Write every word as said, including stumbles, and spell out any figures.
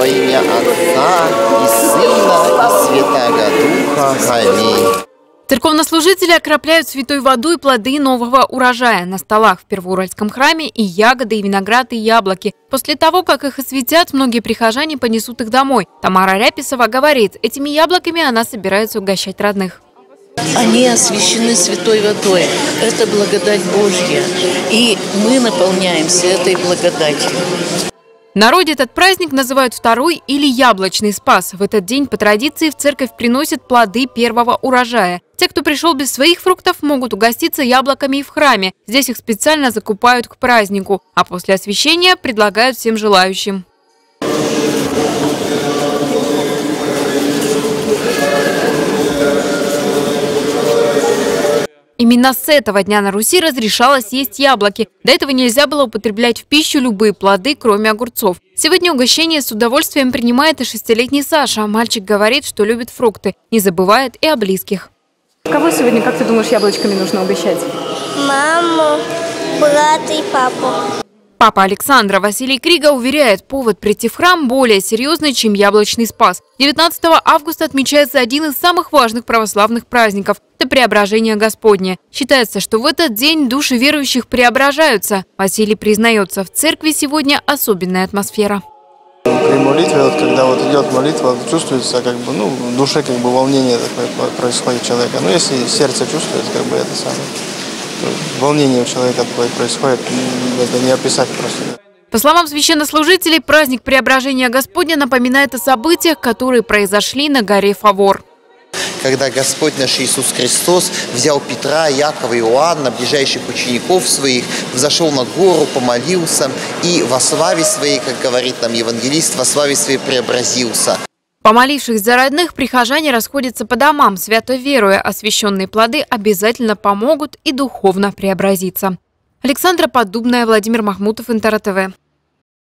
во имя Отца и Сына и Святаго Духа. Аминь. Церковнослужители окропляют святой водой плоды нового урожая. На столах в Первоуральском храме и ягоды, и виноград, и яблоки. После того, как их осветят, многие прихожане понесут их домой. Тамара Ряписова говорит, этими яблоками она собирается угощать родных. Они освящены святой водой. Это благодать Божья. И мы наполняемся этой благодатью. В народе этот праздник называют второй или яблочный спас. В этот день по традиции в церковь приносят плоды первого урожая. Те, кто пришел без своих фруктов, могут угоститься яблоками и в храме. Здесь их специально закупают к празднику. А после освящения предлагают всем желающим. Именно с этого дня на Руси разрешалось есть яблоки. До этого нельзя было употреблять в пищу любые плоды, кроме огурцов. Сегодня угощение с удовольствием принимает и шестилетний Саша. Мальчик говорит, что любит фрукты, не забывает и о близких. Кого сегодня, как ты думаешь, яблочками нужно угощать? Маму, брата и папу. Папа Александра Василий Крига уверяет, повод прийти в храм более серьезный, чем яблочный спас. девятнадцатого августа отмечается один из самых важных православных праздников – это Преображение Господне. Считается, что в этот день души верующих преображаются. Василий признается, в церкви сегодня особенная атмосфера. При молитве, вот, когда вот идет молитва, чувствуется, как бы, ну, в душе как бы волнение такое происходит у человека. Но если сердце чувствует, как бы это самое. Волнение у человека такое происходит, это не описать просто. По словам священнослужителей, праздник Преображения Господня напоминает о событиях, которые произошли на горе Фавор. Когда Господь наш Иисус Христос взял Петра, Якова и Иоанна, ближайших учеников своих, взошел на гору, помолился и во славе своей, как говорит нам евангелист, во славе своей преобразился. Помолившись за родных, прихожане расходятся по домам, свято веруя, освященные плоды обязательно помогут и духовно преобразиться. Александра Поддубная, Владимир Махмутов, Интер ТВ.